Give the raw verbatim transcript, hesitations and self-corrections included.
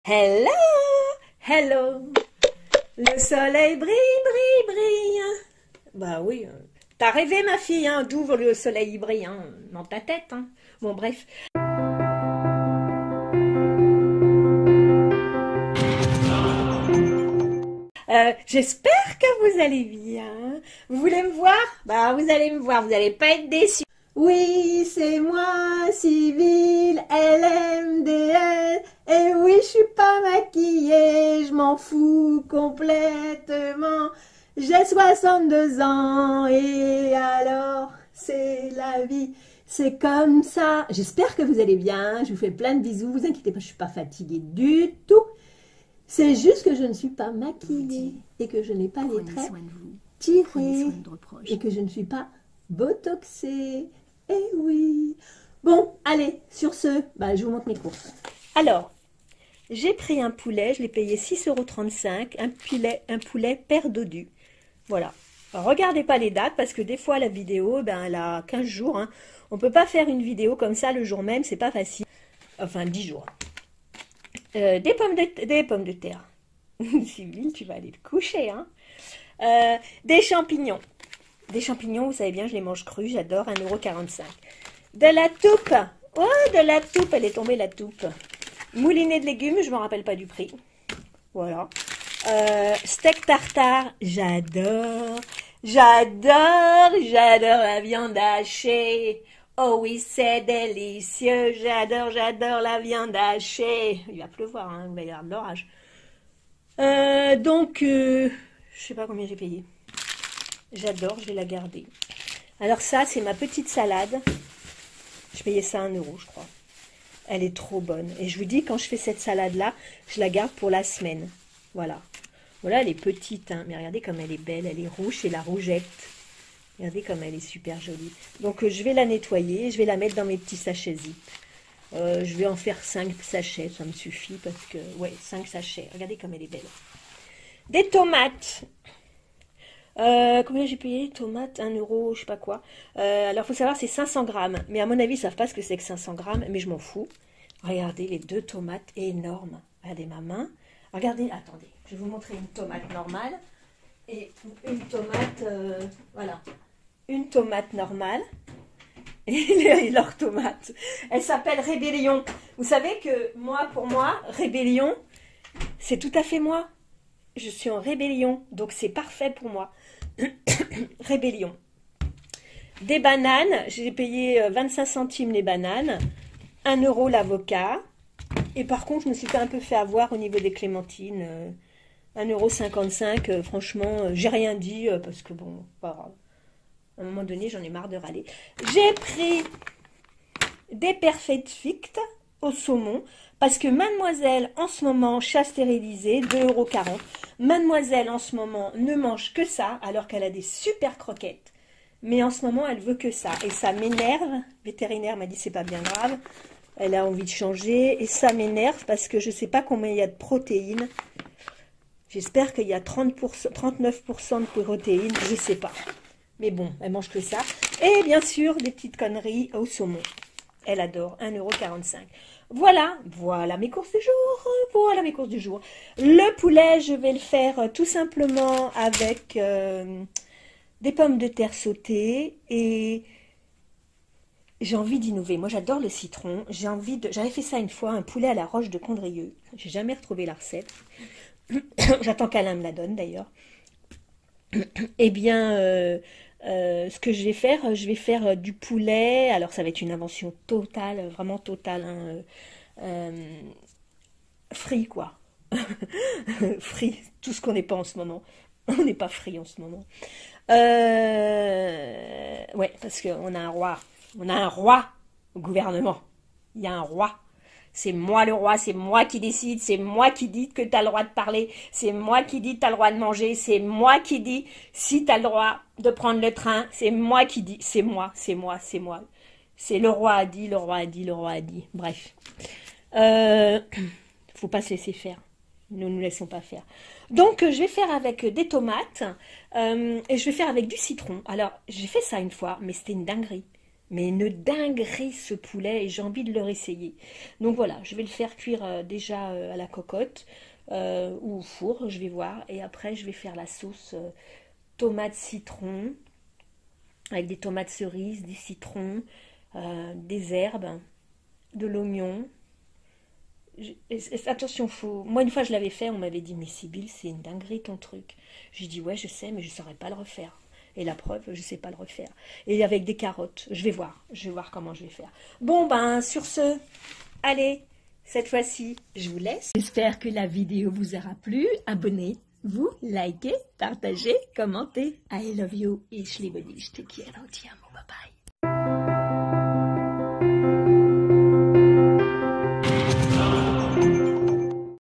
Hello, hello, le soleil brille, brille, brille. Bah oui, euh, t'as rêvé ma fille, hein, d'où le soleil brille, hein, dans ta tête, hein. Bon bref. Euh, j'espère que vous allez bien. Vous voulez me voir? Bah vous allez me voir, vous n'allez pas être déçus. Oui, c'est moi, Civil, L M D L. Et oui, je suis pas maquillée, je m'en fous complètement. J'ai soixante-deux ans et alors, c'est la vie. C'est comme ça. J'espère que vous allez bien. Je vous fais plein de bisous. Vous inquiétez pas, je suis pas fatiguée du tout. C'est juste que je ne suis pas maquillée et que je n'ai pas les traits tirés et que je ne suis pas botoxée. Eh oui. Bon, allez, sur ce, bah, je vous montre mes courses. Alors, j'ai pris un poulet, je l'ai payé six euros trente-cinq, un poulet, un poulet père dodu. Voilà. Alors, regardez pas les dates parce que des fois la vidéo, ben, elle a quinze jours. Hein. On peut pas faire une vidéo comme ça le jour même, c'est pas facile. Enfin, dix jours. Euh, des, pommes de, des pommes de terre. Sybille, tu vas aller te coucher. Hein. Euh, des champignons. Des champignons, vous savez bien, je les mange crus, j'adore, un euro quarante-cinq. De la toupe. Oh, de la toupe, elle est tombée la toupe. Moulinet de légumes, je ne me rappelle pas du prix. Voilà. Euh, steak tartare, j'adore. J'adore, j'adore la viande hachée. Oh oui, c'est délicieux. J'adore, j'adore la viande hachée. Il va pleuvoir, hein, il va y avoir de l'orage. Euh, donc, euh, je sais pas combien j'ai payé. J'adore, je vais la garder. Alors ça, c'est ma petite salade. Je payais ça un euro, je crois. Elle est trop bonne. Et je vous dis, quand je fais cette salade-là, je la garde pour la semaine. Voilà. Voilà, elle est petite, hein, mais regardez comme elle est belle. Elle est rouge, c'est la rougette. Regardez comme elle est super jolie. Donc, euh, je vais la nettoyer. Je vais la mettre dans mes petits sachets zip. Euh, je vais en faire cinq sachets, ça me suffit parce que... Ouais, cinq sachets. Regardez comme elle est belle. Des tomates. Euh, combien j'ai payé? Tomates, un euro, je sais pas quoi. Euh, alors, il faut savoir, c'est cinq cents grammes. Mais à mon avis, ils savent pas ce que c'est que cinq cents grammes, mais je m'en fous. Regardez les deux tomates énormes. Regardez ma main. Regardez, attendez, je vais vous montrer une tomate normale. Et une tomate, euh, voilà. Une tomate normale. Et leur tomate. Elle s'appelle Rébellion. Vous savez que moi, pour moi, Rébellion, c'est tout à fait moi. Je suis en rébellion, donc c'est parfait pour moi. Rébellion. Des bananes, j'ai payé vingt-cinq centimes les bananes, un euro l'avocat. Et par contre, je me suis un peu fait avoir au niveau des clémentines. un euro cinquante-cinq, franchement, j'ai rien dit parce que bon, pas grave. À un moment donné, j'en ai marre de râler. J'ai pris des Perfect au saumon. Parce que mademoiselle, en ce moment, chat stérilisé, deux euros quarante. Mademoiselle, en ce moment, ne mange que ça, alors qu'elle a des super croquettes. Mais en ce moment, elle veut que ça. Et ça m'énerve. Le vétérinaire m'a dit, c'est pas bien grave. Elle a envie de changer. Et ça m'énerve parce que je ne sais pas combien il y a de protéines. J'espère qu'il y a trente pour cent, trente-neuf pour cent de protéines. Je ne sais pas. Mais bon, elle mange que ça. Et bien sûr, des petites conneries au saumon. Elle adore, un euro quarante-cinq. Voilà, voilà mes courses du jour, voilà mes courses du jour. Le poulet, je vais le faire tout simplement avec euh, des pommes de terre sautées et j'ai envie d'innover. Moi, j'adore le citron. J'ai envie de, j'avais fait ça une fois, un poulet à la roche de Condrieu. J'ai jamais retrouvé la recette. J'attends qu'Alain me la donne d'ailleurs. Eh bien, euh, euh, ce que je vais faire, je vais faire du poulet. Alors, ça va être une invention totale, vraiment totale. Hein, euh, euh, free, quoi. Free, tout ce qu'on n'est pas en ce moment. On n'est pas free en ce moment. Euh, ouais, parce qu'on a un roi. On a un roi au gouvernement. Il y a un roi. C'est moi le roi, c'est moi qui décide, c'est moi qui dis que tu as le droit de parler, c'est moi qui dis que tu as le droit de manger, c'est moi qui dis si tu as le droit de prendre le train, c'est moi qui dis, c'est moi, c'est moi, c'est moi. C'est le roi a dit, le roi a dit, le roi a dit. Bref. Euh, faut pas se laisser faire. Nous ne nous laissons pas faire. Donc, je vais faire avec des tomates euh, et je vais faire avec du citron. Alors, j'ai fait ça une fois, mais c'était une dinguerie. Mais une dinguerie ce poulet et j'ai envie de le réessayer. Donc voilà, je vais le faire cuire euh, déjà euh, à la cocotte euh, ou au four, je vais voir. Et après, je vais faire la sauce euh, tomate citron avec des tomates cerises, des citrons, euh, des herbes, de l'oignon. Je- et- et- Attention, faut. Moi, une fois, je l'avais fait, on m'avait dit, mais Sybille, c'est une dinguerie ton truc. J'ai dit, ouais, je sais, mais je ne saurais pas le refaire. Et la preuve, je ne sais pas le refaire. Et avec des carottes, je vais voir. Je vais voir comment je vais faire. Bon, ben, sur ce, allez, cette fois-ci, je vous laisse. J'espère que la vidéo vous aura plu. Abonnez-vous, likez, partagez, commentez. I love you. Ich liebe dich. Te quiero, ti amo. Bye bye.